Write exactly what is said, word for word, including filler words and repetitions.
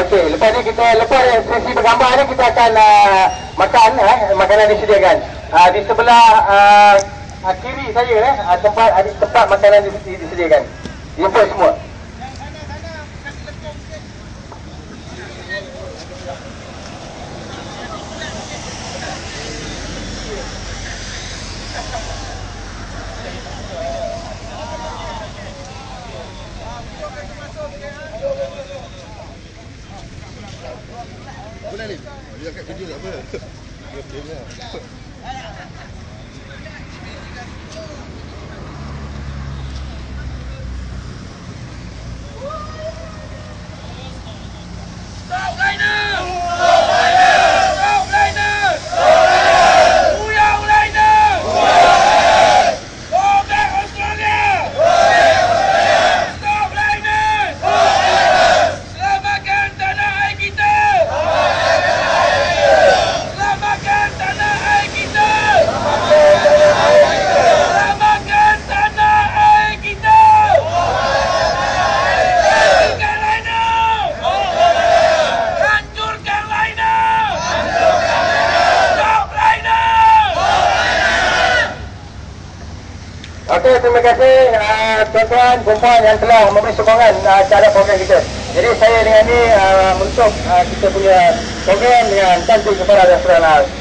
Okey, lepas ni kita lepas sesi bergambar ni kita akan uh, makan eh makanan disediakan. Uh, di sebelah uh, uh, kiri saya eh uh, tempat ada tempat makanan disediakan. Jumpa semua. Boleh ni? Dia kat kerja tak apa. Dia tengok. Stop Lynas! Stop Lynas! Stop Lynas! Stop Lynas! Uyang Lynas! Uyang! Go back Australia! Go back Australia! Stop Lynas! Stop Lynas! Selamatkan tanah air kita! Selamatkan tanah air kita! Selamatkan tanah air kita! Hancurkan Lynas! Hancurkan Lynas! Stop Lynas! Okey, terima kasih uh, tuan-tuan perempuan yang telah memberi sokongan uh, terhadap program kita. Jadi saya dengan ni uh, untuk uh, kita punya program dengan cantik kepada Rasulullah.